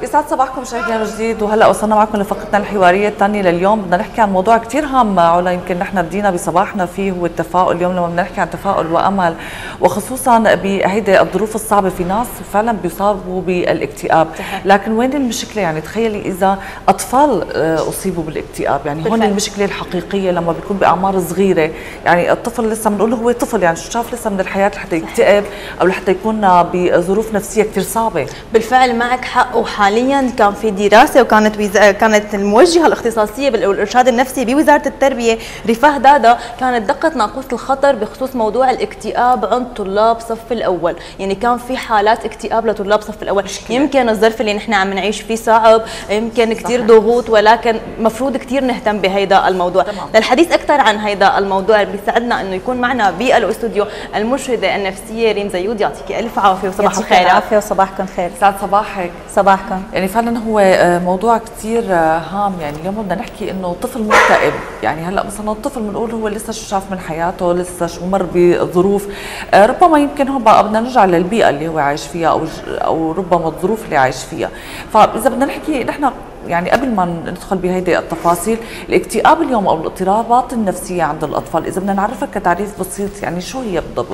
يسعد صباحكم مشاهدينا جديد، وهلا وصلنا معكم لفقرتنا الحواريه الثانيه لليوم. بدنا نحكي عن موضوع كثير هام علا، يمكن نحن بدينا بصباحنا فيه، هو التفاؤل. اليوم لما بدنا نحكي عن تفاؤل وامل، وخصوصا بهيدي الظروف الصعبه، في ناس فعلا بيصابوا بالاكتئاب. لكن وين المشكله؟ يعني تخيلي اذا اطفال اصيبوا بالاكتئاب، يعني هون المشكله الحقيقيه لما بيكون باعمار صغيره. يعني الطفل لسه بنقول هو طفل، يعني شاف لسه من الحياه لحتى يكتئب او لحتى يكون بظروف نفسيه كثير صعبه. بالفعل معك حق، وحاليا كان في دراسه كانت الموجهه الاختصاصيه بالارشاد النفسي بوزاره التربيه رفاه دادا كانت دقت ناقوس الخطر بخصوص موضوع الاكتئاب عند طلاب صف الاول. يعني كان في حالات اكتئاب لطلاب صف الاول. يمكن الظرف اللي نحن عم نعيش فيه صعب، يمكن كثير ضغوط، ولكن مفروض كثير نهتم بهيدا الموضوع. للحديث اكثر عن هيدا الموضوع بيسعدنا انه يكون معنا بالاستوديو المرشده النفسيه ريم زيود. يعطيكي الف عافيه وصباح الخير. العافيه وصباحكم خير. سعد صباحك. صباحكم. يعني فعلا هو موضوع كثير هام. يعني اليوم بدنا نحكي انه طفل مكتئب، يعني هلا مثلا الطفل بنقول هو لسه شو شاف من حياته، لسه شو مر بظروف، ربما يمكن هو بدنا نرجع للبيئه اللي هو عايش فيها او ربما الظروف اللي عايش فيها. فاذا بدنا نحكي نحن يعني قبل ما ندخل بهيدي التفاصيل، الاكتئاب اليوم او الاضطرابات النفسيه عند الاطفال، اذا بدنا نعرفها كتعريف بسيط، يعني شو هي بالضبط؟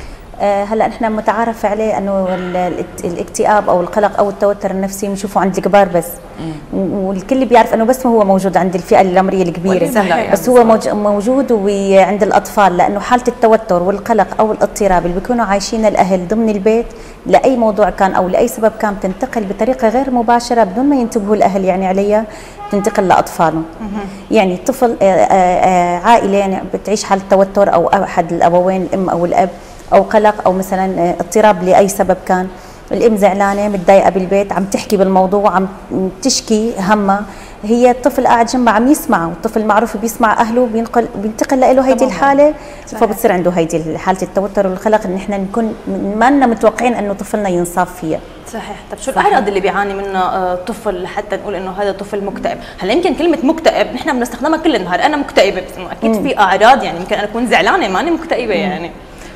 هلا نحن متعارف عليه انه الاكتئاب او القلق او التوتر النفسي بنشوفه عند الكبار بس، والكل بيعرف انه بس هو موجود عند الفئه العمريه الكبيره، بس هو موجود وعند الاطفال، لانه حاله التوتر والقلق او الاضطراب اللي بيكونوا عايشين الاهل ضمن البيت لاي موضوع كان او لاي سبب كان بتنتقل بطريقه غير مباشره بدون ما ينتبهوا الاهل يعني عليها، بتنتقل لاطفالهم. يعني طفل عائله يعني بتعيش حاله توتر او احد الابوين الام او الاب، او قلق او مثلا اضطراب لاي سبب كان، الام زعلانه متضايقه بالبيت عم تحكي بالموضوع، عم تشكي همها، هي الطفل قاعد جنبها عم يسمع، والطفل معروف بيسمع اهله بينتقل له هيدي الحاله، فبتصير عنده هيدي حاله التوتر والقلق اللي نحن نكون ما لنا متوقعين انه طفلنا ينصاب فيها. صحيح. طب شو الاعراض اللي بيعاني منها الطفل لحتى نقول انه هذا طفل مكتئب؟ هلا يمكن كلمه مكتئب نحن بنستخدمها كل النهار، انا مكتئبه، بس اكيد في اعراض، يعني يمكن انا اكون زعلانه ماني مكتئبه. يعني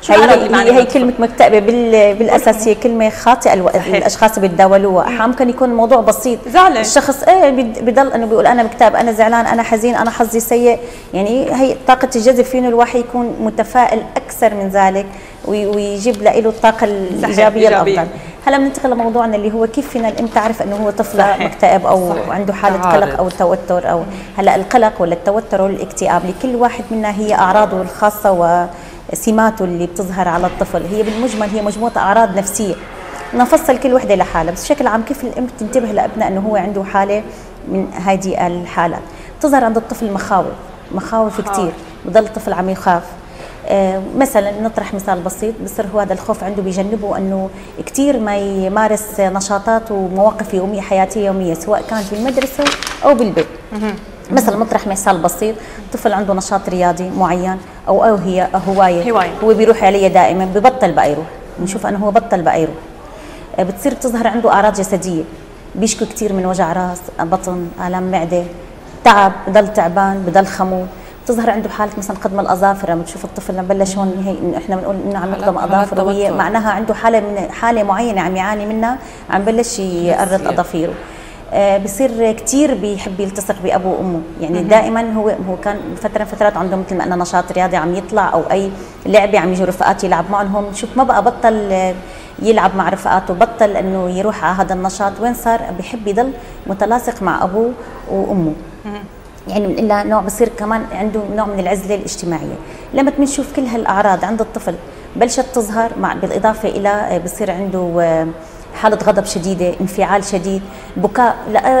هي كلمة مكتئبة بالأساس هي كلمة خاطئة. الأشخاص بيتداولوها، أحيانا ممكن يكون الموضوع بسيط، زعلان الشخص بضل إنه بيقول أنا مكتئب، أنا زعلان، أنا حزين، أنا حظي سيء. يعني هي طاقة الجذب فيه الواحد يكون متفائل أكثر من ذلك ويجيب له الطاقة الإيجابية الأفضل. هلا بننتقل لموضوعنا اللي هو كيف فينا الأم تعرف إنه هو طفل مكتئب أو عنده حالة قلق أو توتر. أو هلا القلق ولا التوتر ولا الاكتئاب لكل واحد منا هي أعراضه الخاصة وسماته اللي بتظهر على الطفل. هي بالمجمل هي مجموعة أعراض نفسية، نفصل كل وحدة لحالها، بس بشكل عام كيف الأم تنتبه لابنها إنه هو عنده حالة من هذه الحالات. تظهر عند الطفل مخاوف كثير، بضل الطفل عم يخاف. مثلا نطرح مثال بسيط، بصير هو هذا الخوف عنده بيجنبه انه كثير ما يمارس نشاطات ومواقف يوميه حياتيه يوميه، سواء كانت بالمدرسه او بالبيت. مثلا نطرح مثال بسيط، طفل عنده نشاط رياضي معين او هي هوايه هو بيروح عليها دائما، ببطل بقى يروح، بنشوف انه هو بطل بقى يروح. بتصير تظهر عنده اعراض جسديه، بيشكو كثير من وجع راس، بطن، الام معده، تعب، بضل تعبان، بضل خمول. بتظهر عنده حاله مثلا قدم الاظافر، لما تشوف الطفل لما بلش هون هي احنا بنقول انه عم يقدم اظافره، وهي معناها عنده حاله معينه عم يعاني منها، عم بلش يقرط اظافيره. بصير كثير بيحب يلتصق بابوه وامه، يعني دائما هو كان فتره من فترات عنده مثل ما قلنا نشاط رياضي عم يطلع او اي لعبه عم يجوا رفقات يلعب معهم، شوف ما بقى بطل يلعب مع رفقاته، بطل انه يروح على هذا النشاط، وين صار بيحب يضل متلاصق مع ابوه وامه. يعني إلا نوع بصير كمان عنده نوع من العزله الاجتماعيه. لما بنشوف كل هالاعراض عند الطفل بلشت تظهر، مع بالاضافه الى بصير عنده حالة غضب شديدة، انفعال شديد، بكاء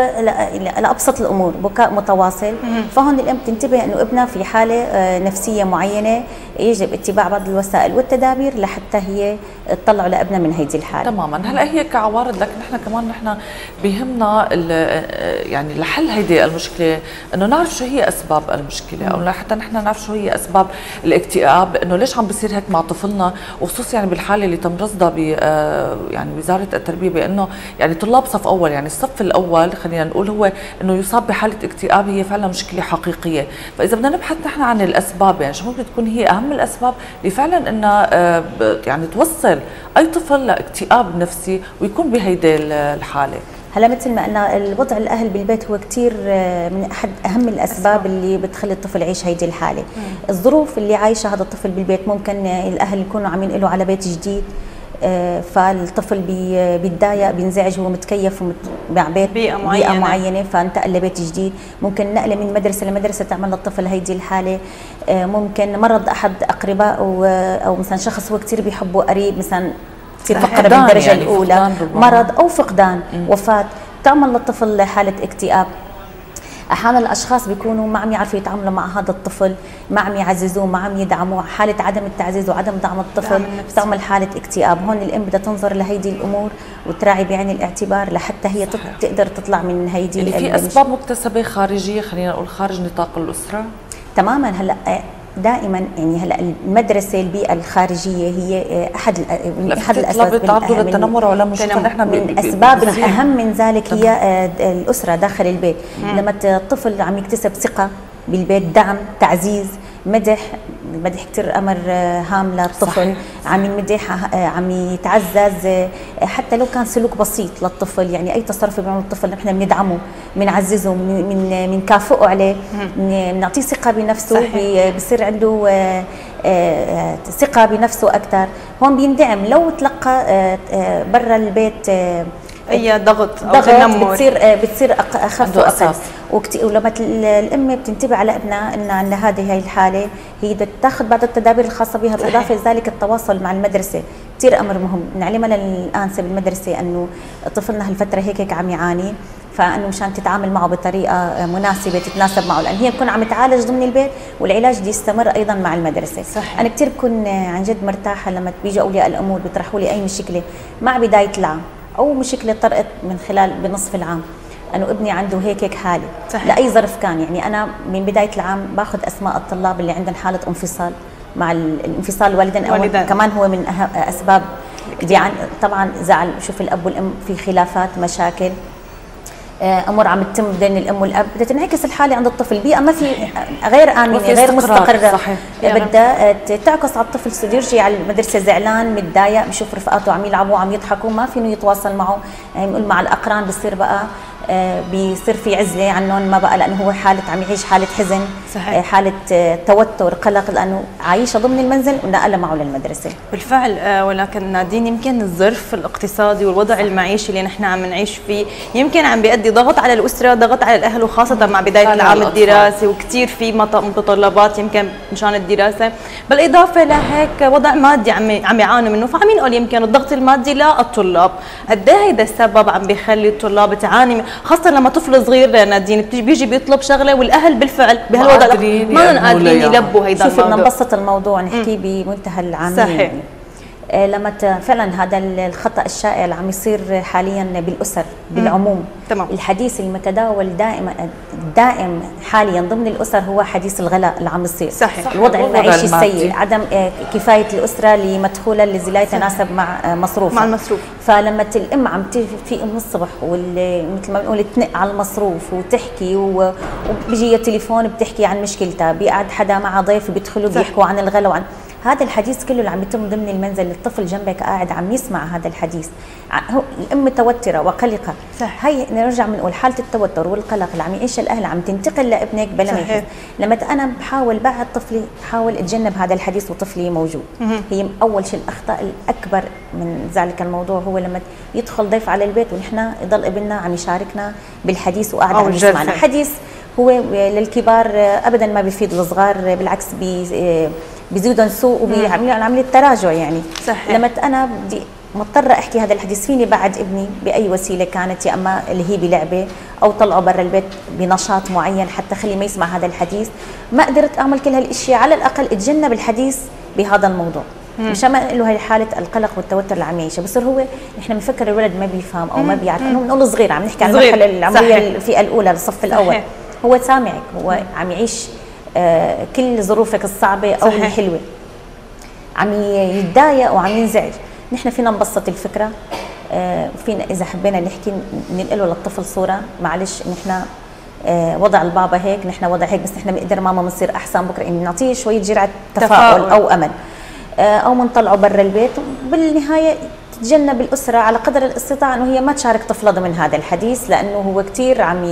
لأبسط الأمور، بكاء متواصل، فهون الأم تنتبه أنه ابنها في حالة نفسية معينة، يجب اتباع بعض الوسائل والتدابير لحتى هي تطلعوا لابنها من هيدي الحالة. تماما. هلا هي كعوارض، لكن نحن كمان بيهمنا يعني لحل هيدي المشكلة انه نعرف شو هي اسباب المشكلة، او لحتى نحن نعرف شو هي اسباب الاكتئاب، انه ليش عم بيصير هيك مع طفلنا، وخصوصا يعني بالحالة اللي تم رصدها يعني وزارة التربيه، بانه يعني طلاب صف اول، يعني الصف الاول خلينا نقول هو انه يصاب بحاله اكتئاب، هي فعلا مشكله حقيقيه. فاذا بدنا نبحث نحن عن الاسباب، يعني شو ممكن تكون هي اهم الاسباب اللي فعلا انها يعني توصل اي طفل لاكتئاب نفسي ويكون بهيدي الحاله؟ هلا مثل ما قلنا الوضع الاهل بالبيت هو كثير من احد اهم الاسباب اللي بتخلي الطفل يعيش هيدي الحاله. الظروف اللي عايشه هذا الطفل بالبيت، ممكن الاهل يكونوا عاملين له على بيت جديد، فالطفل بيتضايق بينزعج، هو متكيف مع بيئة معينة فانتقل لبيت جديد. ممكن نقله من مدرسة لمدرسة تعمل للطفل هيدي الحالة. ممكن مرض أحد أقربائه أو مثلا شخص هو كثير بيحبه قريب، مثلا كثير فقر بالدرجة يعني الأولى، مرض أو فقدان، وفاة، تعمل للطفل حالة اكتئاب. احيانا الاشخاص بيكونوا ما عم يعرفوا يتعاملوا مع هذا الطفل، ما عم يعززوه، ما عم يدعموه، حاله عدم التعزيز وعدم دعم الطفل بتعمل حاله اكتئاب. هون الام بدها تنظر لهيدي الامور وتراعي بعين الاعتبار لحتى هي تقدر تطلع من هيدي اللي في اسباب مكتسبه خارجيه، خلينا نقول خارج نطاق الاسره تماما. هلا دائما يعني هلا المدرسه، البيئه الخارجيه هي احد الاسباب بتعرضوا للتنمر ولا مشكله. نحن من اسباب الاهم من ذلك هي الاسره داخل البيت. لما الطفل عم يكتسب ثقه بالبيت، دعم، تعزيز، مدح كثير امر هام للطفل، عم يمدح، عم يتعزز، حتى لو كان سلوك بسيط للطفل، يعني اي تصرف بيعمله الطفل نحن بندعمه، بنعززه، بنكافئه عليه، بنعطيه ثقه بنفسه، بصير عنده ثقه بنفسه اكثر. هون بيندعم. لو تلقى برا البيت اي ضغط او تنمر بتصير اخف واقل. ولما الام بتنتبه على ابنها ان عندنا هذه الحاله، هي بدها تاخذ بعض التدابير الخاصه بها. بالاضافه لذلك التواصل مع المدرسه كثير امر مهم. نعلمها الانسه بالمدرسه انه طفلنا هالفتره هيك عم يعاني، فانه مشان تتعامل معه بطريقه مناسبه تتناسب معه، لان هي بتكون عم تعالج ضمن البيت والعلاج بده يستمر ايضا مع المدرسه. صحيح. انا كثير بكون عن جد مرتاحه لما بيجوا اولياء الامور بيطرحوا لي اي مشكله مع بدايه العام او مشكله طرقت من خلال بنصف العام، انه ابني عنده هيك حاله. صحيح. لاي ظرف كان. يعني انا من بدايه العام باخذ اسماء الطلاب اللي عندهم حاله انفصال مع الانفصال الوالدين، او كمان هو من اسباب يعني طبعا زعل. شوف الاب والام في خلافات، مشاكل، امور عم تتم بين الام والاب، بدها تنعكس الحاله عند الطفل. بيئه ما في غير امنه، غير مستقره، بدها تعكس على الطفل. صار يرجع على المدرسه زعلان، متضايق، بشوف رفقاته عم يلعبوا، عم يضحكوا، ما فينه يتواصل معه. يعني بنقول مع الاقران بيصير في عزله عنهم، ما بقى، لانه هو حاله عم يعيش حاله حزن. صحيح. حاله توتر، قلق، لانه عايشه ضمن المنزل ونقلها معه للمدرسه. بالفعل. ولكن نادين، يمكن الظرف الاقتصادي والوضع المعيشي اللي نحن عم نعيش فيه يمكن عم بيؤدي ضغط على الاسره، ضغط على الاهل، وخاصه مع بدايه العام الدراسي، وكثير في متطلبات يمكن مشان الدراسه. بالاضافه لهيك وضع مادي عم يعانوا منه، فعم ينقل يمكن الضغط المادي للطلاب. قد ايه هيدا السبب عم بيخلي الطلاب تعاني، خاصه لما طفل صغير نادين بيجي بيطلب شغله والاهل بالفعل بهالوضع ما قادرين يلبوا هيدا الموضوع. شوف بدنا نبسط الموضوع، نحكي بمنتهى العاميه. صحيح. يعني لما فعلا هذا الخطا الشائع اللي عم يصير حاليا بالاسر بالعموم. تمام. الحديث المتداول دائم حاليا ضمن الاسر هو حديث الغلاء اللي عم يصير. صحيح. الوضع المعيشي السيء، عدم كفايه الاسره لمدخولها الذي لا يتناسب مع مصروفها. مع المصروف. فلما الام عم في من الصبح مثل ما بنقول تنق على المصروف وتحكي، وبيجي التليفون بتحكي عن مشكلتها، بيقعد حدا مع ضيف بيدخلوا بيحكوا عن الغلاء وعن هذا الحديث كله اللي عم يتم ضمن المنزل. الطفل جنبك قاعد عم يسمع هذا الحديث، الام متوتره وقلقه. صح. هي نرجع بنقول حاله التوتر والقلق اللي عم يعيشها الاهل عم تنتقل لابنك بلا ما يحس. لما انا بحاول بعد طفلي حاول اتجنب هذا الحديث وطفلي موجود. هي اول شيء الاخطاء الاكبر من ذلك الموضوع هو لما يدخل ضيف على البيت ونحن يضل ابننا عم يشاركنا بالحديث وقاعد عم يسمعنا. حديث هو للكبار ابدا ما بيفيد الصغار، بالعكس بيزيدهم سوء وبيعملوا عمليه تراجع يعني. صحيح. لما انا بدي مضطره احكي هذا الحديث، فيني بعد ابني باي وسيله كانت، يا اما اللي هي بلعبه او طلعه برا البيت بنشاط معين حتى خليه ما يسمع هذا الحديث. ما قدرت اعمل كل هالاشياء، على الاقل اتجنب الحديث بهذا الموضوع مشان ما له هي حاله القلق والتوتر اللي عم يعيشها. بصير هو نحن بنفكر الولد ما بيفهم او ما بيعرف، انه بنقول صغير، عم نحكي عن المرحله العمريه الفئه الاولى الصف الاول. هو سامعك، هو عم يعيش كل ظروفك الصعبه او الحلوه، عم يتضايق وعم ينزعج. نحن فينا نبسط الفكره، فينا اذا حبينا نحكي ننقله للطفل صوره، معلش نحن وضع البابا هيك، نحن وضع هيك، بس نحن بنقدر ماما بنصير احسن بكره، يعني نعطيه شويه جرعه تفاؤل او امل، او بنطلعه برا البيت. بالنهايه تتجنب الاسره على قدر الاستطاع انه هي ما تشارك طفلها ضمن هذا الحديث، لانه هو كثير عم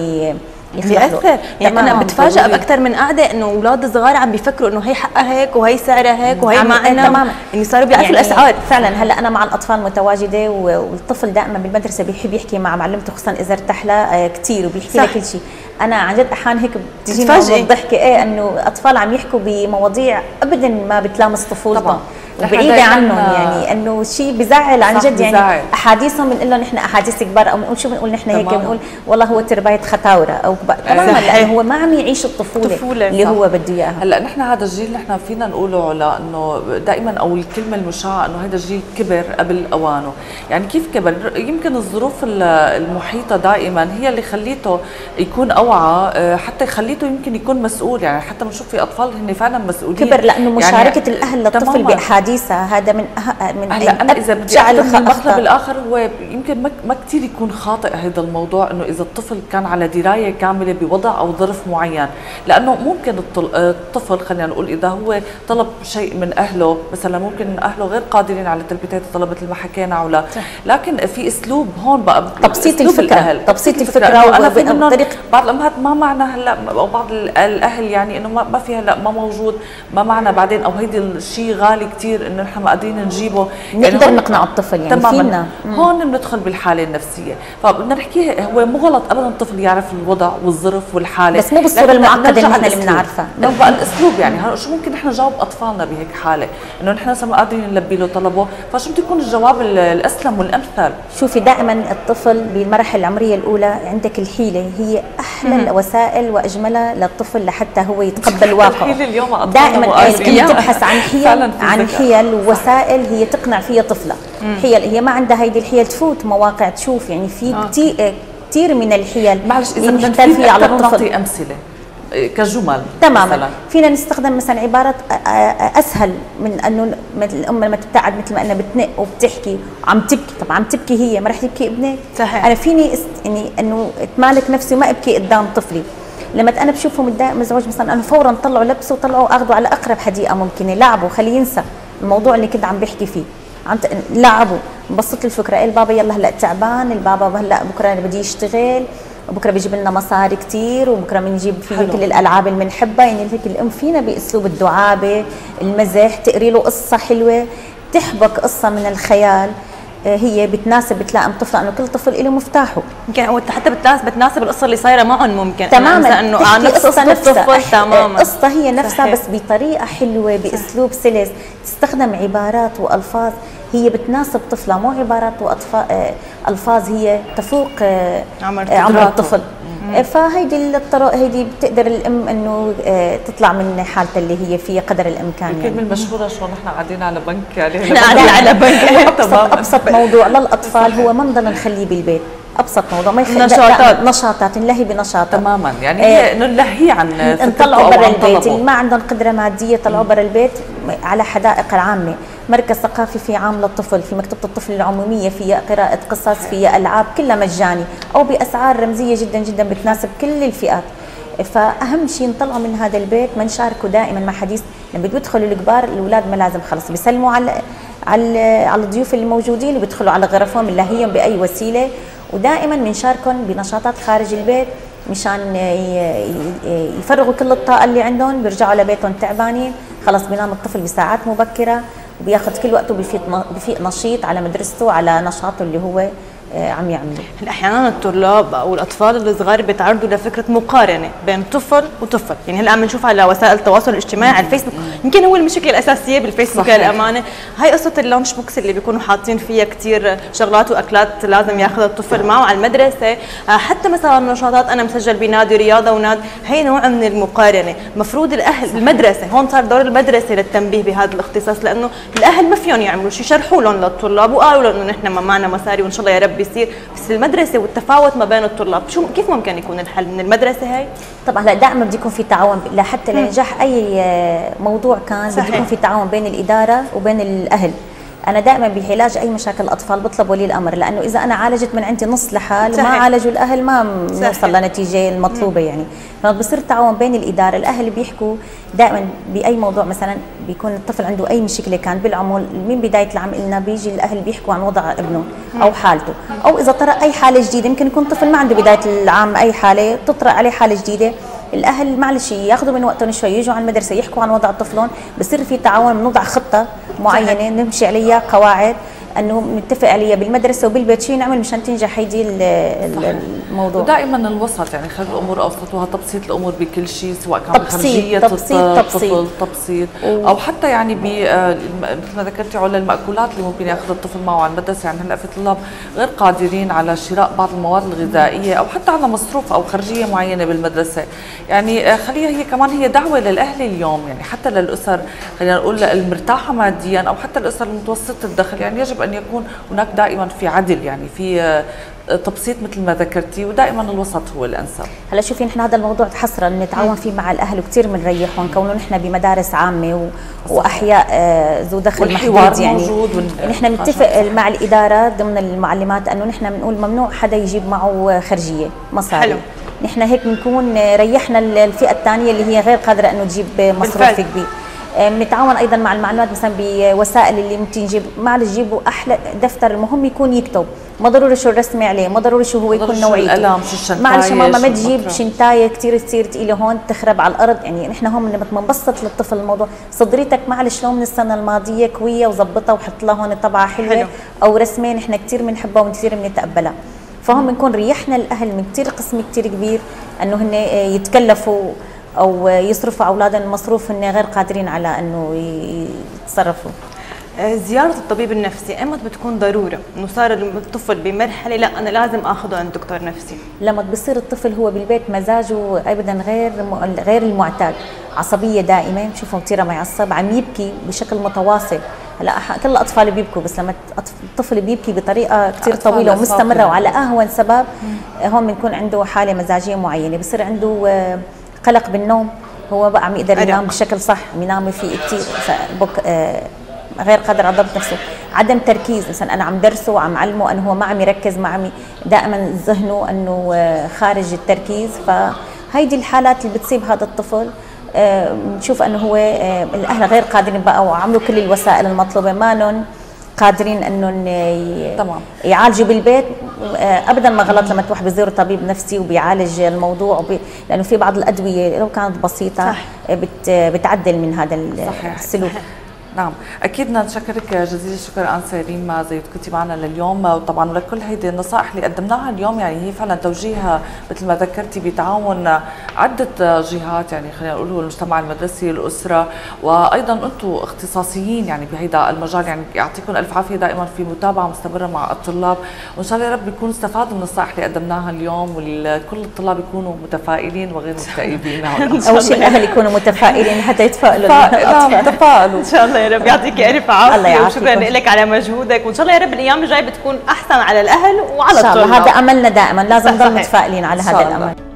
بيأثر. يعني انا بتفاجئ باكثر من قعده انه اولاد صغار عم بيفكروا انه هي حقها هيك وهي سعرها هيك وهي معنا، تماما يعني صاروا بيعرفوا يعني الاسعار فعلا. هلا انا مع الاطفال متواجده، والطفل دائما بالمدرسه بيحب يحكي مع معلمته، خصوصا اذا ارتاح له كثير وبيحكي لك كل شيء. انا عن جد احيانا هيك بتجيني الضحكه انه اطفال عم يحكوا بمواضيع ابدا ما بتلامس طفولتهم وبعيده عنهم، يعني انه شيء بزعل عن جد. يعني احاديثهم بنقول لهم نحن احاديث كبار، او بنقول شو بنقول نحن هيك، بنقول والله هو تربايه ختاوره او تماما، لانه هو ما عم يعيش الطفوله اللي هو بده اياها. هلا نحن هذا الجيل نحن فينا نقوله لانه دائما او الكلمه المشاعه انه هذا الجيل كبر قبل اوانه. يعني كيف كبر؟ يمكن الظروف المحيطه دائما هي اللي خليته يكون اوعى، حتى خليته يمكن يكون مسؤول. يعني حتى بنشوف في اطفال هن فعلا مسؤولين، كبر لانه مشاركه يعني الاهل للطفل باحاديث هذا من هلا انا اذا بدي اخذ المطلب الاخر هو يمكن ما كثير يكون خاطئ هذا الموضوع، انه اذا الطفل كان على درايه كامله بوضع او ظرف معين، لانه ممكن الطفل خلينا نقول اذا هو طلب شيء من اهله، مثلا ممكن اهله غير قادرين على تلبيه الطلب مثل ما حكينا ولا، لكن في اسلوب هون بقى تبسيط الفكره، تبسيط الفكره. وانا في منهم بعض الامهات ما معنى هلا، او بعض الاهل يعني انه ما في هلا ما موجود، ما معنى بعدين، او هيدي الشيء غالي كثير انه نحن ما قادرين نجيبه، نقدر يعني نقنع الطفل. يعني فينا هون بندخل بالحاله النفسيه، فبدنا نحكي هو مو غلط ابدا الطفل يعرف الوضع والظرف والحاله، بس مو بالصوره المعقده اللي نحن اللي بنعرفها. بقى الاسلوب يعني شو ممكن نحن نجاوب اطفالنا بهيك حاله، انه نحن ما قادرين نلبي له طلبه، فشو بده يكون الجواب الاسلم والامثل؟ شوفي دائما الطفل بالمراحل العمريه الاولى عندك الحيله هي احلى الوسائل واجملها للطفل لحتى هو يتقبل واقعه. دائما تبحث عن حيل ووسائل هي تقنع فيها طفلها، حيل هي ما عندها هيدي الحيل تفوت مواقع تشوف، يعني في كثير من الحيل معلش اذا بدنا فيها على الطفل نعطي امثله كجمل تماما مثلاً. فينا نستخدم مثلا عبارات اسهل من انه الام لما تبتعد مثل ما قلنا بتنق وبتحكي عم تبكي، طب عم تبكي هي ما رح تبكي ابنك؟ صحيح. انا فيني يعني انه اتمالك نفسي وما ابكي قدام طفلي. لما انا بشوفه متضايق مزعوج مثلا انا فورا طلعوا لبسه وطلعوا اخذوا على اقرب حديقه ممكنه، لعبوا، خليه ينسى الموضوع اللي كنت عم بحكي فيه، لعبوا، بسط الفكره. البابا يلا هلا تعبان، البابا هلا بكره بدي يشتغل، وبكره بيجيب لنا مصاري كثير، وبكره بنجيب فيه كل الالعاب اللي بنحبها. يعني هيك الام فينا باسلوب الدعابه، المزح، تقري له قصه حلوه، تحبك قصه من الخيال هي بتناسب بتلائم طفله، انه كل طفل له مفتاحه. يمكن حتى بتناسب القصه اللي صايره معهم، ممكن تماما انه قصه الطفل تماما القصه هي نفسها صحيح. بس بطريقه حلوه باسلوب سلس، تستخدم عبارات والفاظ هي بتناسب طفلها، مو عبارات والفاظ هي تفوق عمر الطفل. فهيدي الطرق هيدي بتقدر الام انه تطلع من حالتها اللي هي فيها قدر الامكان. الكلمه المشهوره شو نحن قاعدين على بنك، يعني نحن قاعدين على بنك. ابسط موضوع للاطفال هو ما نضل نخليه بالبيت، ابسط موضوع ما يخلي نشاطات نلهي بنشاط تماما، يعني هي نلهي عن نطلعوا برا البيت، اللي ما عندهم قدره ماديه طلعوا برا البيت على حدائق العامه، مركز ثقافي في عام للطفل، في مكتبه الطفل العموميه فيها قراءه قصص، فيها العاب، كلها مجاني او باسعار رمزيه جدا جدا بتناسب كل الفئات. فاهم شيء نطلعوا من هذا البيت، ما نشاركوا دائما مع حديث. لما بيدخلوا الكبار الاولاد ما لازم خلص بيسلموا على الضيوف اللي موجودين، اللي بيدخلوا على غرفهم بنلاهيهم باي وسيله، ودائما بنشاركهم بنشاطات خارج البيت مشان يفرغوا كل الطاقه اللي عندهم، بيرجعوا لبيتهم تعبانين، خلص بينام الطفل بساعات مبكره وبياخذ كل وقته بفيق نشيط على مدرسته، على نشاطه اللي هو عم يعمله. احيانا الطلاب او الاطفال الصغار بيتعرضوا لفكره مقارنه بين طفل وطفل، يعني هلا عم نشوف على وسائل التواصل الاجتماعي على الفيسبوك، يمكن هو المشكله الاساسيه بالفيسبوك للامانه، هاي قصه اللانش بوكس اللي بيكونوا حاطين فيها كثير شغلات واكلات لازم ياخذها الطفل معه على المدرسه، حتى مثلا نشاطات انا مسجل بنادي رياضه ونادي، هي نوع من المقارنه. مفروض الاهل المدرسه هون صار دور المدرسه للتنبيه بهذا الاختصاص، لانه الاهل ما فيهم يعملوا شيء، شرحوا لهم للطلاب وقالوا لهم انه نحن ما معنا مصاري وان شاء الله يا رب بيصير، بس المدرسه والتفاوت ما بين الطلاب كيف ممكن يكون الحل من المدرسه هاي؟ طبعا لا دائما بده يكون في تعاون، لحتى لنجاح اي موضوع كان بده يكون في تعاون بين الاداره وبين الاهل. انا دائما بعلاج اي مشاكل الاطفال بطلب ولي الامر، لانه اذا انا عالجت من عندي نص لحال وما عالجوا الاهل ما نوصل لنتيجه المطلوبه يعني. فبصير تعاون بين الاداره، الاهل بيحكوا دائما باي موضوع، مثلا بيكون الطفل عنده اي مشكله كان بالعمر من بدايه العام لنا بيجي الاهل بيحكوا عن وضع ابنه او حالته، او اذا طرأ اي حاله جديده، يمكن يكون طفل ما عنده بدايه العام اي حاله، تطرأ عليه حاله جديده، الاهل معلش ياخذوا من وقتهم شوي، يجوا على المدرسه يحكوا عن وضع طفلهم، بصير في تعاون، بنوضع خطه معينه نمشي عليها، قواعد انه نتفق عليها بالمدرسه وبالبيت شيء نعمل مشان تنجح هيدي الموضوع. ودائما الوسط يعني خلي الامور ابسط، تبسيط الامور بكل شيء، سواء كان بخرجيه الطفل تبسيط او حتى يعني مثل ما ذكرتي على المأكولات اللي ممكن ياخذ الطفل معه على المدرسه. يعني هلا في طلاب غير قادرين على شراء بعض المواد الغذائيه او حتى على مصروف او خرجيه معينه بالمدرسه، يعني خليها هي كمان هي دعوه للاهل اليوم، يعني حتى للاسر خلينا نقول المرتاحه ماديا او حتى الاسر المتوسطه الدخل، يعني يجب ان يكون هناك دائما في عدل، يعني في تبسيط مثل ما ذكرتي، ودائما الوسط هو الانسب. هلا شوفي نحن هذا الموضوع حصرا نتعاون فيه مع الاهل وكثير بنريحهم، كونه نحن بمدارس عامه واحياء ذو دخل محدود، يعني نحن بنتفق مع الاداره ضمن المعلمات انه نحن بنقول ممنوع حدا يجيب معه خرجيه مصاري. نحن هيك بنكون ريحنا الفئه الثانيه اللي هي غير قادره انه تجيب مصروف كبير. بنتعاون ايضا مع المعلومات مثلا بوسائل اللي ممكن نجيب، معلش جيبوا احلى دفتر، المهم يكون يكتب، ما ضروري شو الرسمه عليه، ما ضروري شو هو يكون نوعيته، معلش ماما ما تجيب شنتايه كثير تصير ثقيله هون تخرب على الارض. يعني نحن هون بنبسط للطفل الموضوع، صدريتك معلش لو من السنه الماضيه كويه وظبطها وحط لها هون طبعه حلوه او رسمه نحن كثير بنحبها وكثير بنتقبلها. فهم بنكون ريحنا الاهل من كثير قسم كثير كبير انه هن يتكلفوا او يصرفوا اولادهم المصروف هن غير قادرين على انه يتصرفوا. زيارة الطبيب النفسي ايمت بتكون ضرورة؟ انه صار الطفل بمرحلة لا انا لازم اخذه عند دكتور نفسي. لما بصير الطفل هو بالبيت مزاجه ابدا غير المعتاد، عصبية دائمة، بشوفه كثير معصب، عم يبكي بشكل متواصل. هلا كل الاطفال بيبكوا، بس لما الطفل بيبكي بطريقة كثير طويلة ومستمرة وعلى اهون سبب، هون بنكون عنده حالة مزاجية معينة، بصير عنده قلق بالنوم، هو بقى عم يقدر ينام بشكل صح، عم ينام في كثير غير قادر على ضبط نفسه، عدم تركيز، مثلا انا عم درسه وعم علمه انه هو ما عم يركز، ما عم دائما ذهنه انه خارج التركيز. فهيدي الحالات اللي بتصيب هذا الطفل بنشوف انه هو الاهل غير قادرين بقى، وعملوا كل الوسائل المطلوبه مانن قادرين انهم يعالجوا بالبيت. ابدا ما غلط لما تروح بزور طبيب نفسي وبيعالج الموضوع لانه في بعض الادويه لو كانت بسيطه بتعدل من هذا السلوك. نعم اكيد بدنا نشكرك جزيل الشكر انسه ريما زي كنتي معنا لليوم، وطبعا ولكل هيدي النصائح اللي قدمناها اليوم، يعني هي فعلا توجيهها مثل ما ذكرتي بتعاون عده جهات، يعني خلينا نقول هو المجتمع المدرسي، الاسره، وايضا انتم اختصاصيين يعني بهيدا المجال، يعني يعطيكم الف عافيه دائما في متابعه مستمره مع الطلاب، وان شاء الله يا رب يكونوا استفادوا من النصائح اللي قدمناها اليوم، وكل الطلاب يكونوا متفائلين وغير مكتئبين. اول شيء الاهل يكونوا متفائلين حتى يتفائلوا. تفائلوا ان شاء الله يا رب يعطيك الف عافيه، وشكرا لك على مجهودك، وان شاء الله يا رب الايام الجايه بتكون احسن على الاهل وعلى الطلاب. ان شاء الله، هذا املنا دائما، لازم نضل متفائلين على هذا الامل.